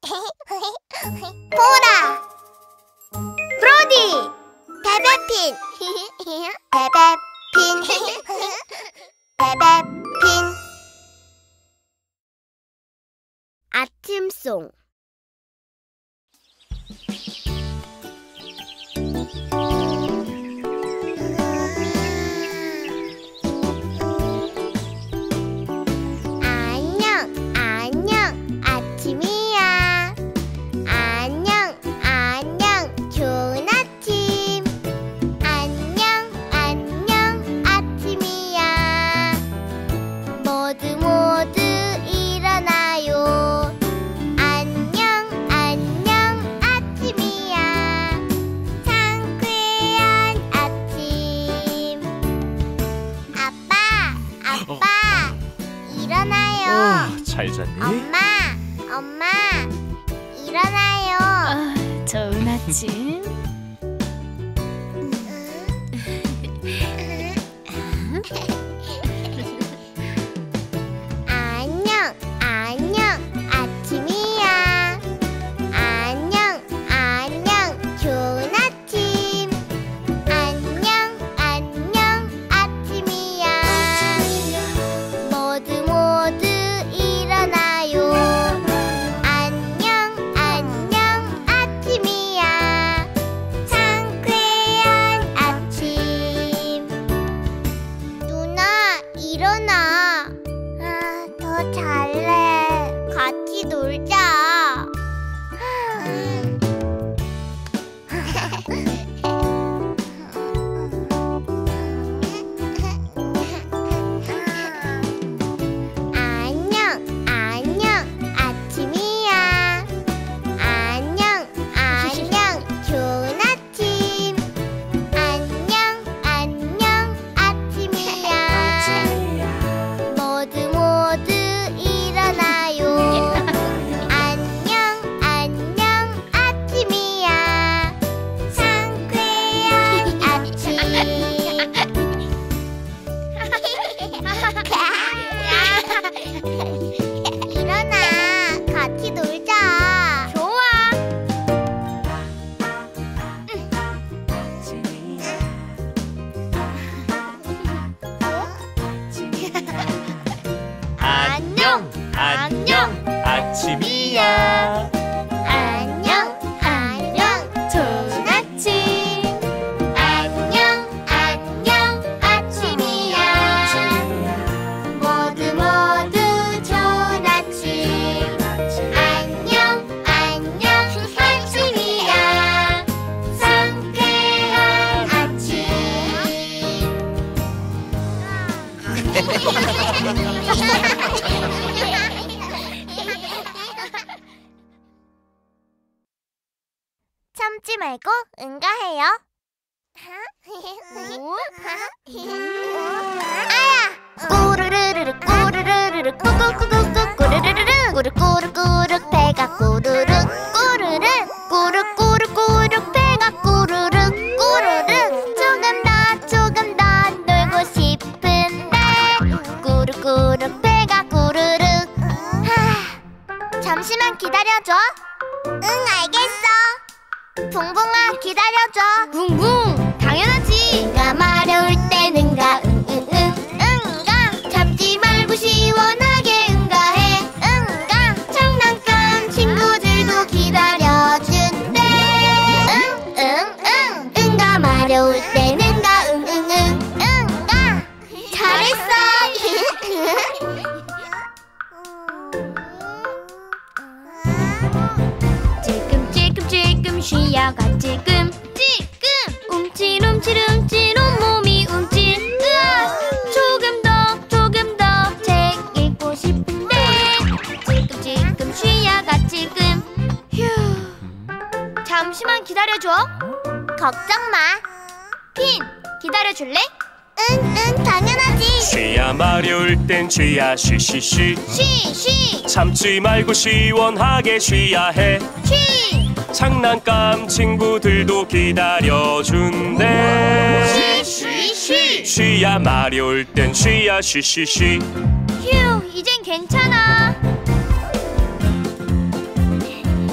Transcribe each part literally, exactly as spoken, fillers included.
보라! 브로디! 베베핀! 베베핀! 베베핀! 아침송. 잘 잤니? 엄마! 엄마! 일어나요! 아, 좋은 아침. 안녕! 안녕! 아침이야! 안녕! 안녕! 좋은 아침! 안녕! 안녕! 아침이야! 모두 모두 일어나요. 안녕 안녕 아침이야. 상쾌한 아침. 누나 일어나. 아, 더 잘래. 같이 놀자. 아침이야. 안녕 안녕 좋은 아침. 안녕 안녕 아침이야. 모두 모두 좋은 아침. 안녕 안녕 아침이야. 상쾌한 아침. 참지 말고 응가해요. 아야! 꾸르르르르 꾸르르르르 꾸꾸꾸꾸꾸 꾸르르르르 꾸르꾸르꾸르 배가 꾸르르 꾸르르 꾸르꾸르꾸르 배가 꾸르르 꾸르르 조금 더 조금 더 놀고 싶은데 꾸르꾸르 배가 꾸르르. 하, 잠시만 기다려줘. 응, 알겠어. 붕붕아 기다려줘. 붕붕 당연하지. 응가 마려울 땐 응가 응응응 응가 참지 말고 시원하게 응가해. 응가 장난감 친구들도 기다려준대. 응응응 응가 마려울 땐 응가 응응응 응가 잘했어. 찔끔찔끔찔끔 쉬어가 찔끔 찔끔 움찔움찔 움찔 온몸이 움찔. 으아! 조금 더 조금 더 책 읽고 싶은데 찔끔찔끔 쉬어가 찔끔. 휴. 잠시만 기다려줘. 걱정 마. 핀 기다려줄래? 응응 당연하지. 쉬야 마려울 땐 쉬야 쉬쉬쉬. 쉬 쉬. 참지 말고 시원하게 쉬야 해. 쉬. 장난감 친구들도 기다려준대. 쉬 쉬. 쉬야 마려울 땐 쉬야 쉬쉬쉬. 휴, 이젠 괜찮아.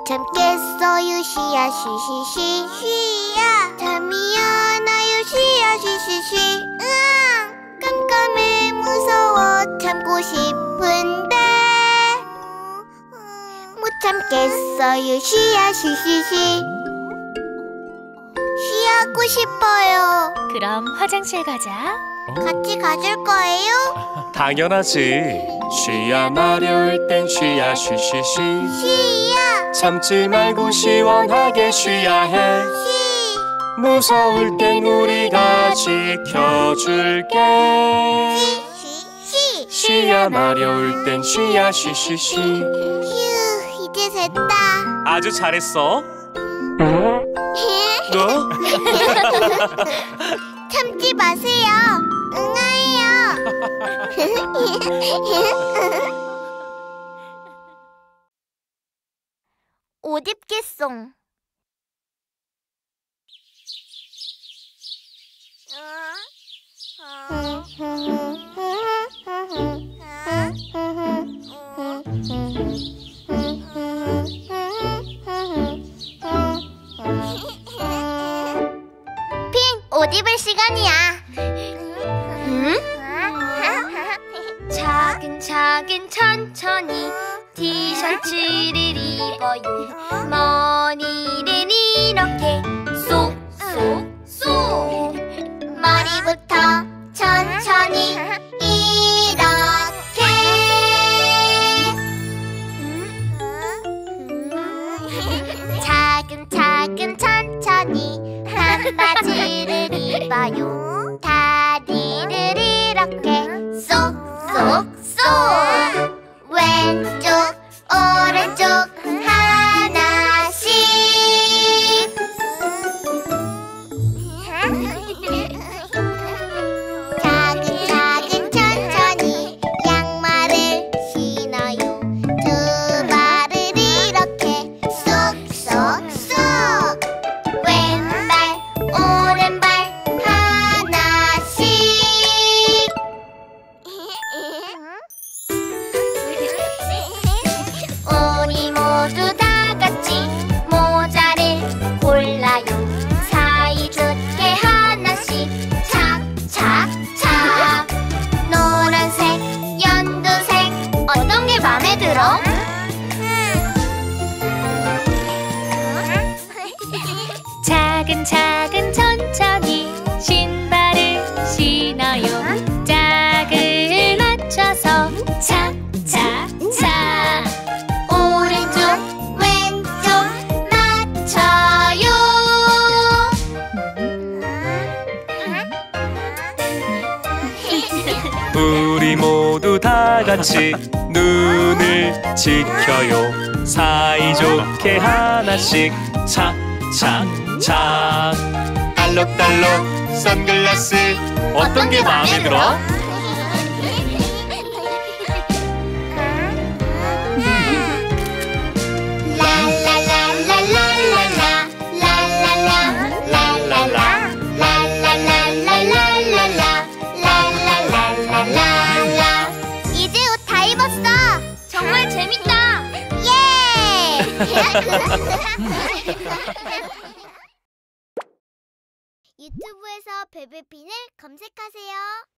참겠어요 쉬야 쉬쉬쉬 쉬야 잠이 안 와요 쉬야 쉬쉬쉬 으앙 깜깜해 무서워 참고 싶은데 못 참겠어요 쉬야 쉬쉬쉬 쉬하고 싶어요. 그럼 화장실 가자. 같이 가줄 거예요? 당연하지. 쉬야 마려울 땐 쉬야 쉬쉬쉬. 쉬야 참지 말고 시원하게 쉬야 해. 쉬 무서울 땐 우리가 지켜줄게. 쉬 쉬 쉬야 마려울 땐 쉬야 쉬쉬쉬. 휴 이제 됐다. 아주 잘했어. 너? 참지 마세요. 응아예요. 옷 입겠송. 옷 입을 시간이야. 응? 차근차근 천천히 티셔츠를 입어요. 머리를 이렇게 쏙쏙쏙 머리부터 천천히 이렇게. 차근차근 천천히 반바지를 입어요. 다리를 이렇게 쏙쏙쏙 왼쪽 오른쪽 하나씩. 차근차근 천천히 양말을 신어요. 두 발을 이렇게 쏙쏙쏙 왼발 오른발 하나씩. 우리 모두 다 같이 모자를 골라요. 사이좋게 하나씩 착착착. 노란색 연두색 어떤 게 마음에 들어? 차근차근 천천히 신발을 신어요. 짝을 맞춰서 착착착. 오른쪽 왼쪽 맞춰요. 우리 모두 다 같이 눈을 지켜요. 사이좋게 하나씩 착착착. 알록달록 선글라스 어떤 게 마음에 들어? 이제 옷 다 입었어. 정말 재밌다. 예! 유튜브에서 베베핀을 검색하세요.